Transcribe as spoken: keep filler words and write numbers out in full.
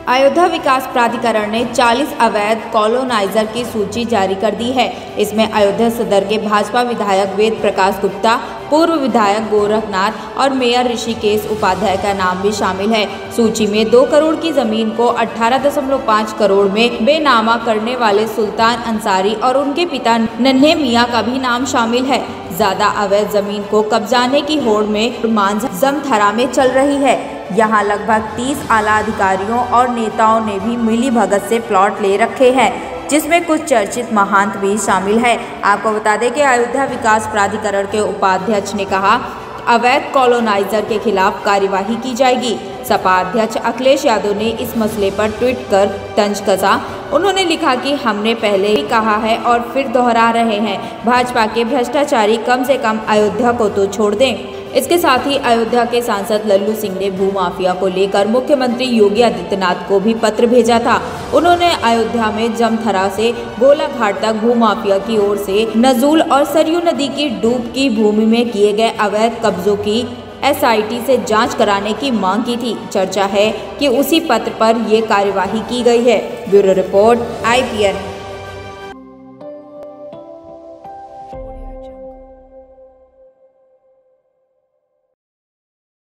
अयोध्या विकास प्राधिकरण ने चालीस अवैध कॉलोनाइजर की सूची जारी कर दी है। इसमें अयोध्या सदर के भाजपा विधायक वेद प्रकाश गुप्ता, पूर्व विधायक गोरखनाथ और मेयर ऋषिकेश उपाध्याय का नाम भी शामिल है। सूची में दो करोड़ की जमीन को अठारह दशमलव पाँच करोड़ में बेनामा करने वाले सुल्तान अंसारी और उनके पिता नन्हे मियां का भी नाम शामिल है। ज्यादा अवैध जमीन को कब्जाने की होड़ में मांझा जमथरा में चल रही है। यहाँ लगभग तीस आला अधिकारियों और नेताओं ने भी मिली भगत से प्लॉट ले रखे हैं, जिसमें कुछ चर्चित महंत भी शामिल है। आपको बता दें कि अयोध्या विकास प्राधिकरण के उपाध्यक्ष ने कहा, अवैध कॉलोनाइजर के खिलाफ कार्यवाही की जाएगी। सपा अध्यक्ष अखिलेश यादव ने इस मसले पर ट्वीट कर तंज कसा। उन्होंने लिखा कि हमने पहले ही कहा है और फिर दोहरा रहे हैं, भाजपा के भ्रष्टाचारी कम से कम अयोध्या को तो छोड़ दें। इसके साथ ही अयोध्या के सांसद लल्लू सिंह ने भू माफिया को लेकर मुख्यमंत्री योगी आदित्यनाथ को भी पत्र भेजा था। उन्होंने अयोध्या में जमथरा से गोलाघाट तक भू माफिया की ओर से नजूल और सरयू नदी की डूब की भूमि में किए गए अवैध कब्जों की एस आई टी से जांच कराने की मांग की थी। चर्चा है कि उसी पत्र पर ये कार्यवाही की गई है। Bureau report I P N.